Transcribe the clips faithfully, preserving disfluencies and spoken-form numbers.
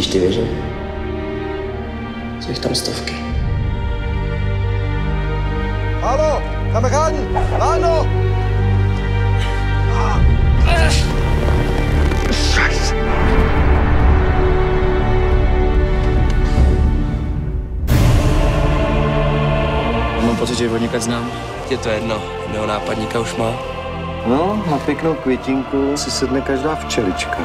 Vidíš ty věže? Jsou jich tam stovky. Hallo, Kameraden! Hallo! Scheiße! Mám pocit, že ho někde znám. Je to jedno, mého nápadníka už má. No, na pěknou květinku si sedne každá včelička.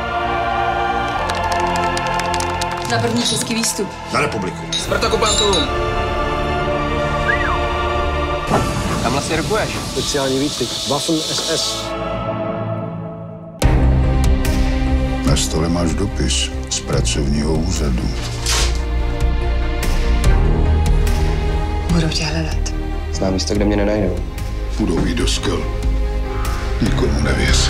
Na první český výstup. Na republiku. Spartakopantům! Kam vlastně rukuješ? Speciální výcvik. Waffen S S. Na stole máš dopis z pracovního úřadu. Budou tě hledat. Znám místo, kde mě nenajdou. Budou jít do skel. Nikomu nevěř.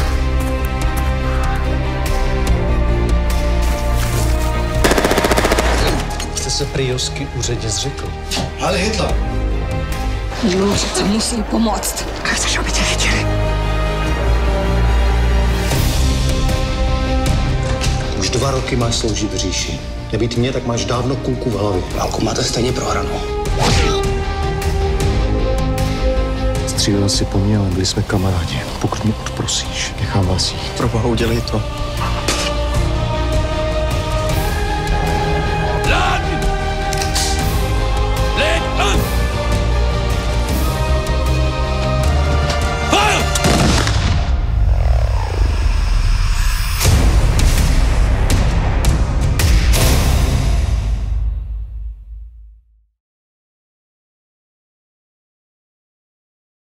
Jste se prý Josky úředně zřekl. Ale Hitler! Jo, přece musím pomoct. A chceš, aby tě viděli? Už dva roky máš sloužit v říši. Nebýt mě, tak máš dávno kulku v hlavě. Válku máte stejně prohranou. Střílel si po mně, ale byli jsme kamarádi. Pokud mě odprosíš, nechám vás jít. Proboha, udělej to.